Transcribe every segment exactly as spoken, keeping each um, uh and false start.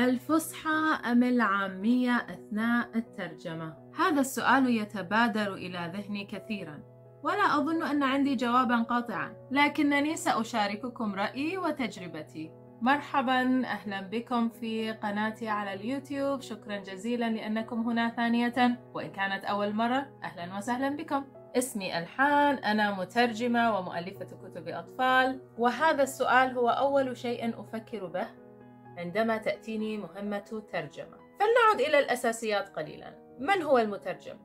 الفصحى أم العامية أثناء الترجمة؟ هذا السؤال يتبادر إلى ذهني كثيرا، ولا أظن أن عندي جوابا قاطعا، لكنني سأشارككم رأيي وتجربتي. مرحبا، أهلا بكم في قناتي على اليوتيوب. شكرا جزيلا لأنكم هنا ثانية، وإن كانت أول مرة أهلا وسهلا بكم. اسمي ألحان، أنا مترجمة ومؤلفة كتب أطفال، وهذا السؤال هو أول شيء أفكر به عندما تأتيني مهمة ترجمة. فلنعد إلى الأساسيات قليلا. من هو المترجم؟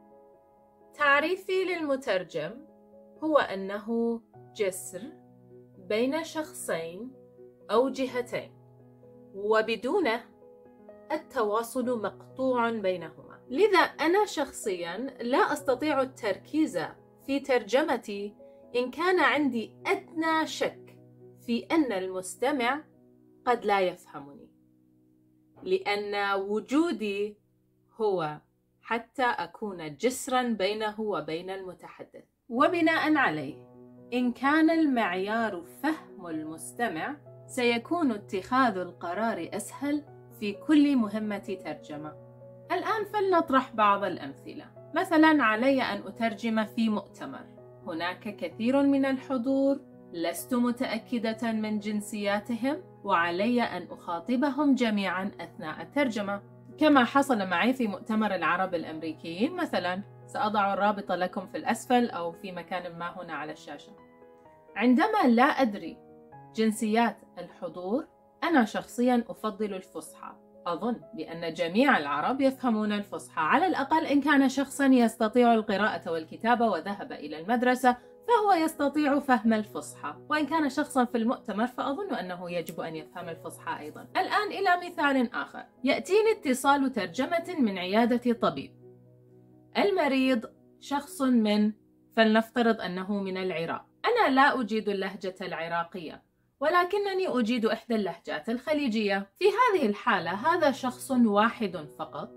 تعريفي للمترجم هو أنه جسر بين شخصين أو جهتين، وبدونه التواصل مقطوع بينهما. لذا أنا شخصيا لا أستطيع التركيز في ترجمتي إن كان عندي أدنى شك في أن المستمع قد لا يفهمني، لأن وجودي هو حتى أكون جسرا بينه وبين المتحدث. وبناء عليه، إن كان المعيار فهم المستمع، سيكون اتخاذ القرار أسهل في كل مهمة ترجمة. الآن فلنطرح بعض الأمثلة. مثلا، علي أن أترجم في مؤتمر، هناك كثير من الحضور، لست متأكدة من جنسياتهم، وعلي أن أخاطبهم جميعا أثناء الترجمة، كما حصل معي في مؤتمر العرب الأمريكيين مثلا. سأضع الرابط لكم في الأسفل أو في مكان ما هنا على الشاشة. عندما لا أدري جنسيات الحضور، أنا شخصيا أفضل الفصحى. أظن بأن جميع العرب يفهمون الفصحى، على الأقل إن كان شخصا يستطيع القراءة والكتابة وذهب إلى المدرسة فهو يستطيع فهم الفصحى، وإن كان شخصا في المؤتمر فأظن أنه يجب أن يفهم الفصحى أيضا. الآن إلى مثال آخر. يأتيني اتصال ترجمة من عيادة طبيب. المريض شخص من، فلنفترض أنه من العراق. أنا لا أجيد اللهجة العراقية، ولكنني أجيد إحدى اللهجات الخليجية. في هذه الحالة هذا شخص واحد فقط،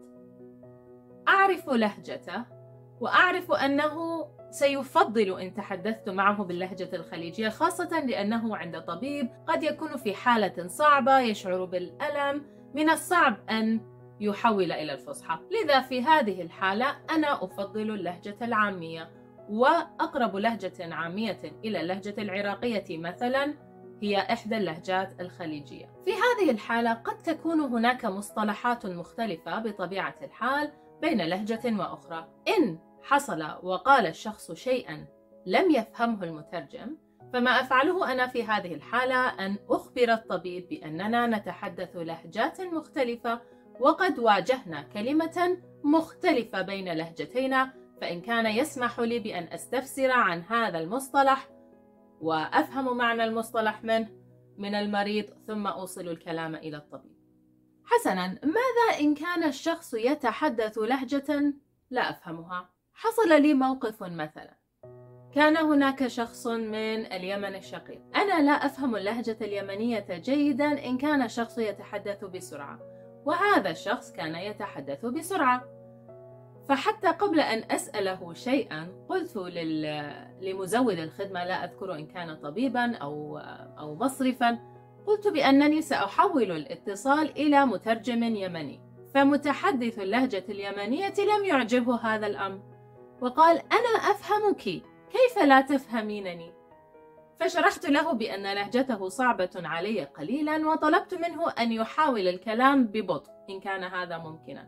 أعرف لهجته وأعرف أنه سيفضل إن تحدثت معه باللهجة الخليجية، خاصة لأنه عند طبيب قد يكون في حالة صعبة، يشعر بالألم، من الصعب أن يحول إلى الفصحى. لذا في هذه الحالة أنا أفضل اللهجة العامية، وأقرب لهجة عامية إلى اللهجة العراقية مثلا هي إحدى اللهجات الخليجية. في هذه الحالة قد تكون هناك مصطلحات مختلفة بطبيعة الحال بين لهجة وأخرى. إن حصل وقال الشخص شيئا لم يفهمه المترجم، فما أفعله أنا في هذه الحالة أن أخبر الطبيب بأننا نتحدث لهجات مختلفة، وقد واجهنا كلمة مختلفة بين لهجتينا، فإن كان يسمح لي بأن أستفسر عن هذا المصطلح وأفهم معنى المصطلح منه من المريض، ثم أوصل الكلام إلى الطبيب. حسنا، ماذا إن كان الشخص يتحدث لهجة لا أفهمها؟ حصل لي موقف مثلا، كان هناك شخص من اليمن الشقيق. أنا لا أفهم اللهجة اليمنية جيدا إن كان الشخص يتحدث بسرعة، وهذا الشخص كان يتحدث بسرعة. فحتى قبل أن أسأله شيئا قلت لمزود الخدمة، لا أذكر إن كان طبيبا أو أو مصرفا، قلت بأنني سأحول الاتصال إلى مترجم يمني. فمتحدث اللهجة اليمنية لم يعجبه هذا الأمر، وقال: أنا أفهمك، كيف لا تفهمينني؟ فشرحت له بأن لهجته صعبة علي قليلا، وطلبت منه أن يحاول الكلام ببطء إن كان هذا ممكنا.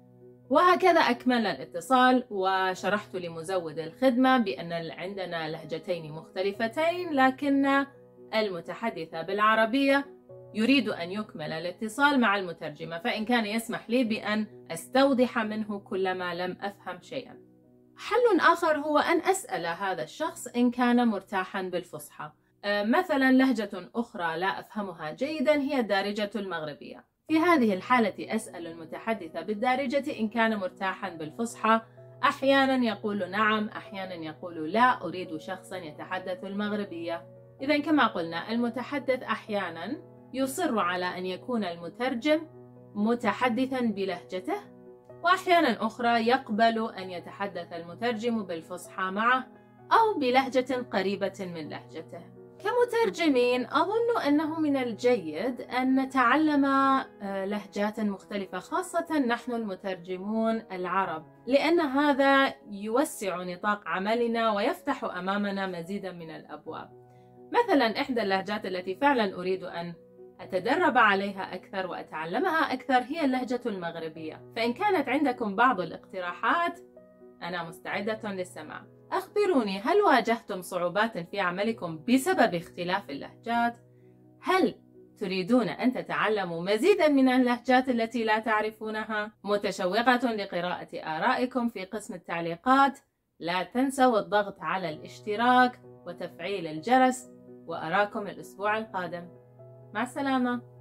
وهكذا أكمل الاتصال، وشرحت لمزود الخدمة بأن عندنا لهجتين مختلفتين، لكن المتحدث بالعربية يريد أن يكمل الاتصال مع المترجمة، فإن كان يسمح لي بأن أستوضح منه كلما لم أفهم شيئا. حل آخر هو أن أسأل هذا الشخص إن كان مرتاحا بالفصحى. مثلا لهجة أخرى لا أفهمها جيدا هي الدارجة المغربية. في هذه الحالة أسأل المتحدث بالدارجة إن كان مرتاحا بالفصحى. أحيانا يقول نعم، أحيانا يقول لا، أريد شخصا يتحدث المغربية. إذا كما قلنا، المتحدث أحيانا يصر على أن يكون المترجم متحدثا بلهجته، وأحيانا أخرى يقبل أن يتحدث المترجم بالفصحى معه أو بلهجة قريبة من لهجته. كمترجمين أظن أنه من الجيد أن نتعلم لهجات مختلفة، خاصة نحن المترجمون العرب، لأن هذا يوسع نطاق عملنا ويفتح أمامنا مزيدا من الأبواب. مثلا إحدى اللهجات التي فعلا أريد أن أتدرب عليها أكثر وأتعلمها أكثر هي اللهجة المغربية، فإن كانت عندكم بعض الاقتراحات أنا مستعدة للسماع. أخبروني، هل واجهتم صعوبات في عملكم بسبب اختلاف اللهجات؟ هل تريدون أن تتعلموا مزيدا من اللهجات التي لا تعرفونها؟ متشوقة لقراءة آرائكم في قسم التعليقات. لا تنسوا الضغط على الاشتراك وتفعيل الجرس، وأراكم الأسبوع القادم. مع السلامة.